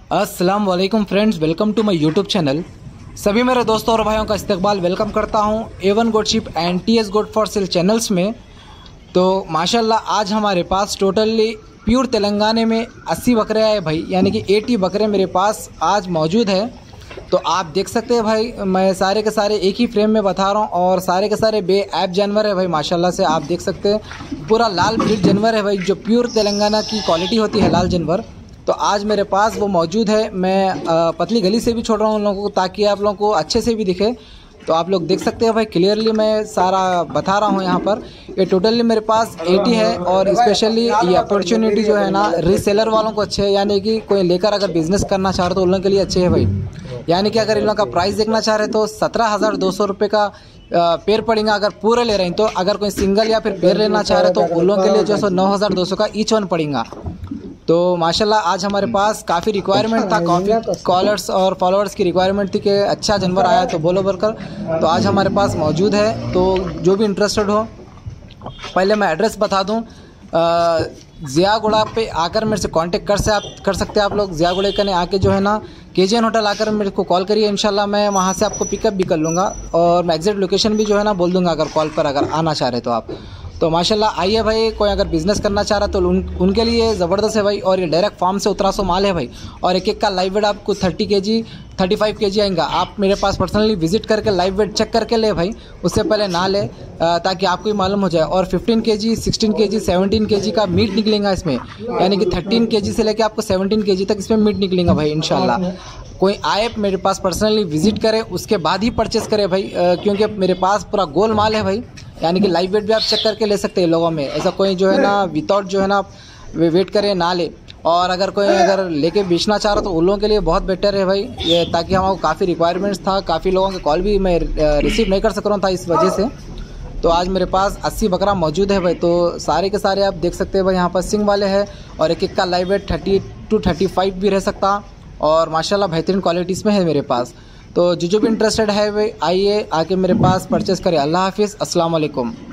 अस्सलाम वालेकुम friends, welcome to my YouTube channel. सभी मेरे दोस्तों और भाइयों का इस्तकबाल वेलकम करता हूं A1 goat ship and TS goat for sale channels में। तो माशाल्लाह आज हमारे पास टोटली प्योर तेलंगाना में 80 बकरे आए भाई, यानी कि 80 बकरे मेरे पास आज मौजूद है। तो आप देख सकते हैं भाई, मैं सारे के सारे एक ही फ्रेम में बता रहा हूँ और सारे के सारे बे ऐप जानवर है भाई। माशाल्लाह से आप देख सकते हैं पूरा लाल ब्रीड जानवर है भाई, जो प्योर तेलंगाना की क्वालिटी होती है लाल जानवर। तो आज मेरे पास वो मौजूद है। मैं पतली गली से भी छोड़ रहा हूँ उन लोगों को, ताकि आप लोगों को अच्छे से भी दिखे। तो आप लोग देख सकते हैं भाई, क्लियरली मैं सारा बता रहा हूँ यहाँ पर। ये टोटली मेरे पास 80 है और स्पेशली ये अपॉर्चुनिटी जो है ना रीसेलर वालों को अच्छे है, यानी कि कोई लेकर अगर बिज़नेस करना चाह रहे तो उन लोगों के लिए अच्छे है भाई। यानी कि अगर इन लोगों का प्राइस देखना चाह रहे तो 17,200 रुपये का पेयर पड़ेगा अगर पूरे ले रहे हैं। तो अगर कोई सिंगल या फिर पेयर लेना चाह रहे तो उन लोगों के लिए जो है 9,200 का ईच वन पड़ेगा। तो माशाल्लाह आज हमारे पास काफ़ी रिक्वायरमेंट था, काफ़ी कॉलर्स और फॉलोअर्स की रिक्वायरमेंट थी कि अच्छा जानवर आया तो बोलो बोलकर। तो आज हमारे पास मौजूद है। तो जो भी इंटरेस्टेड हो, पहले मैं एड्रेस बता दूं। ज़ियागुड़ा पे आकर मेरे से कांटेक्ट कर सकते हैं आप लोग। ज़ियागुड़े कने आके जो है ना KGN होटल आकर मेरे को कॉल करिए, इंशाल्लाह मैं वहाँ से आपको पिकअप भी कर लूँगा और मैं एग्जैक्ट लोकेशन भी जो है ना बोल दूँगा अगर कॉल पर अगर आना चाह रहे तो आप। तो माशाल्लाह आइए भाई, कोई अगर बिज़नेस करना चाह रहा तो उनके लिए ज़बरदस्त है भाई। और ये डायरेक्ट फार्म से उतरा सो माल है भाई, और एक एक का लाइव वेट आपको 30 kg 35 kg आएगा। आप मेरे पास पर्सनली विजिट करके लाइव वेट चेक करके ले भाई, उससे पहले ना ले, ताकि आपको ही मालूम हो जाए। और 15 kg 16 kg 17 kg का मीट निकलेगा इसमें, यानी कि 13 kg से लेकर आपको 17 kg तक इसमें मीट निकलेगा भाई इंशाल्लाह। कोई आए मेरे पास पर्सनली विजिट करे, उसके बाद ही परचेस करे भाई, क्योंकि मेरे पास पूरा गोल माल है भाई। यानी कि लाइव वेट भी आप चेक करके ले सकते हैं लोगों में। ऐसा कोई जो है ना विदाउट जो है ना वेट करे ना ले। और अगर कोई अगर लेके बेचना चाह रहा तो उन लोगों के लिए बहुत बेटर है भाई ये, ताकि हमारे काफ़ी रिक्वायरमेंट्स था, काफ़ी लोगों के कॉल भी मैं रिसीव नहीं कर सक रहा था इस वजह से। तो आज मेरे पास 80 बकरा मौजूद है भाई। तो सारे के सारे आप देख सकते हैं भाई, यहाँ पर सिंग वाले हैं और एक एक का लाइव वेट 30 to 35 भी रह सकता, और माशाल्लाह बेहतरीन क्वालिटीज़ में है मेरे पास। तो जो भी इंटरेस्टेड है भाई आइए, आके मेरे पास परचेस करें। अल्लाह हाफिज़, अस्सलाम वालेकुम।